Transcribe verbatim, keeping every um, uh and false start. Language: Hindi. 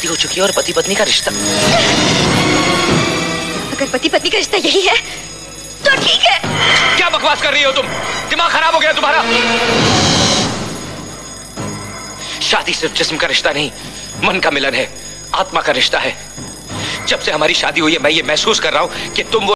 शादी हो चुकी है और पति पत्नी का रिश्ता। अगर पति पत्नी का रिश्ता यही है तो ठीक है। क्या बकवास कर रही हो तुम? दिमाग खराब हो गया तुम्हारा? शादी सिर्फ जिस्म का रिश्ता नहीं, मन का मिलन है, आत्मा का रिश्ता है। जब से हमारी शादी हुई है मैं ये महसूस कर रहा हूं कि तुम वो